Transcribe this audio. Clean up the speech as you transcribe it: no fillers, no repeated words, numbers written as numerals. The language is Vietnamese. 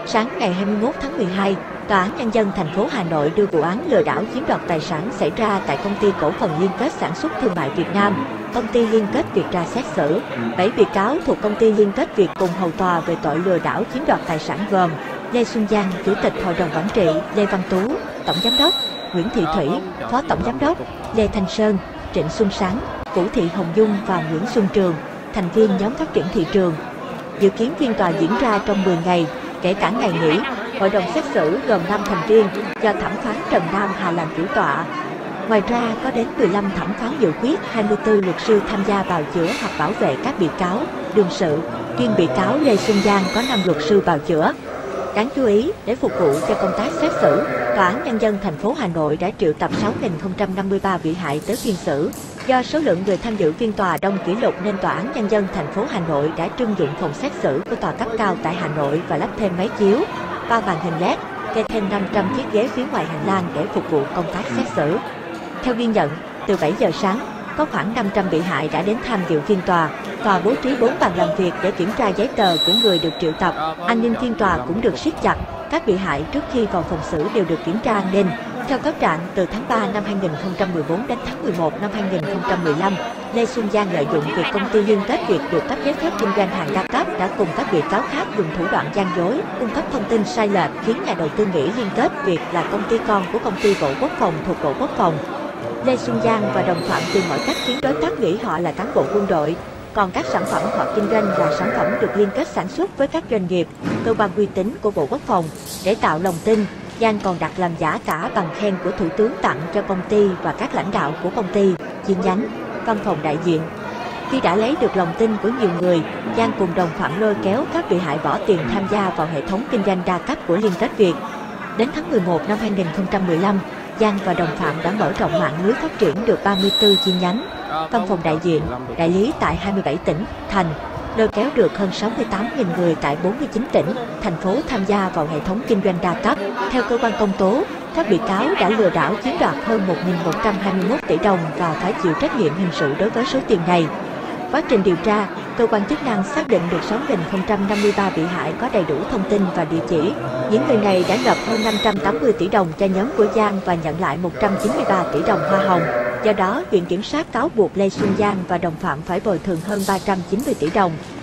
Sáng ngày 21 tháng 12, Tòa án Nhân dân thành phố Hà Nội đưa vụ án lừa đảo chiếm đoạt tài sản xảy ra tại Công ty Cổ phần Liên kết Sản xuất Thương mại Việt Nam, Công ty Liên kết Việt ra xét xử. 7 bị cáo thuộc Công ty Liên kết Việt cùng hầu tòa về tội lừa đảo chiếm đoạt tài sản gồm Lê Xuân Giang, Chủ tịch Hội đồng Quản trị, Lê Văn Tú, Tổng Giám đốc, Nguyễn Thị Thủy, Phó Tổng Giám đốc, Lê Thanh Sơn, Trịnh Xuân Sáng, Vũ Thị Hồng Dung và Nguyễn Xuân Trường, thành viên nhóm phát triển thị trường. Dự kiến phiên tòa diễn ra trong 10 ngày, kể cả ngày nghỉ. Hội đồng xét xử gồm 5 thành viên do thẩm phán Trần Nam Hà làm chủ tọa. Ngoài ra, có đến 15 thẩm phán dự quyết, 24 luật sư tham gia bào chữa hoặc bảo vệ các bị cáo, đương sự. Riêng bị cáo Lê Xuân Giang có 5 luật sư bào chữa. Đáng chú ý, để phục vụ cho công tác xét xử, Tòa án Nhân dân thành phố Hà Nội đã triệu tập 6.053 bị hại tới phiên xử. Do số lượng người tham dự phiên tòa đông kỷ lục nên Tòa án Nhân dân thành phố Hà Nội đã trưng dụng phòng xét xử của tòa cấp cao tại Hà Nội và lắp thêm máy chiếu, 3 màn hình LED, kê thêm 500 chiếc ghế phía ngoài hành lang để phục vụ công tác xét xử. Theo ghi nhận, từ 7 giờ sáng, có khoảng 500 bị hại đã đến tham dự phiên tòa. Tòa bố trí 4 bàn làm việc để kiểm tra giấy tờ của người được triệu tập. An ninh phiên tòa cũng được siết chặt. Các bị hại trước khi vào phòng xử đều được kiểm tra an ninh. Theo cáo trạng, từ tháng 3 năm 2014 đến tháng 11 năm 2015, Lê Xuân Giang lợi dụng việc Công ty Liên kết Việt được cấp giấy phép kinh doanh hàng đa cấp đã cùng các bị cáo khác dùng thủ đoạn gian dối, cung cấp thông tin sai lệch khiến nhà đầu tư nghĩ Liên kết Việt là công ty con của Công ty Bộ Quốc phòng thuộc Bộ Quốc phòng. Lê Xuân Giang và đồng phạm tìm mọi cách khiến đối tác nghĩ họ là cán bộ quân đội, còn các sản phẩm họ kinh doanh là sản phẩm được liên kết sản xuất với các doanh nghiệp, cơ quan uy tín của Bộ Quốc phòng. Để tạo lòng tin, Giang còn đặt làm giả cả bằng khen của Thủ tướng tặng cho công ty và các lãnh đạo của công ty, chi nhánh, văn phòng đại diện. Khi đã lấy được lòng tin của nhiều người, Giang cùng đồng phạm lôi kéo các bị hại bỏ tiền tham gia vào hệ thống kinh doanh đa cấp của Liên kết Việt. Đến tháng 11 năm 2015, Giang và đồng phạm đã mở rộng mạng lưới phát triển được 34 chi nhánh, văn phòng đại diện, đại lý tại 27 tỉnh, thành, lôi kéo được hơn 68.000 người tại 49 tỉnh, thành phố tham gia vào hệ thống kinh doanh đa cấp. Theo cơ quan công tố, các bị cáo đã lừa đảo chiếm đoạt hơn 1.121 tỷ đồng và phải chịu trách nhiệm hình sự đối với số tiền này. Quá trình điều tra, cơ quan chức năng xác định được 6.053 bị hại có đầy đủ thông tin và địa chỉ. Những người này đã nộp hơn 580 tỷ đồng cho nhóm của Giang và nhận lại 193 tỷ đồng hoa hồng. Do đó, Viện Kiểm sát cáo buộc Lê Xuân Giang và đồng phạm phải bồi thường hơn 390 tỷ đồng.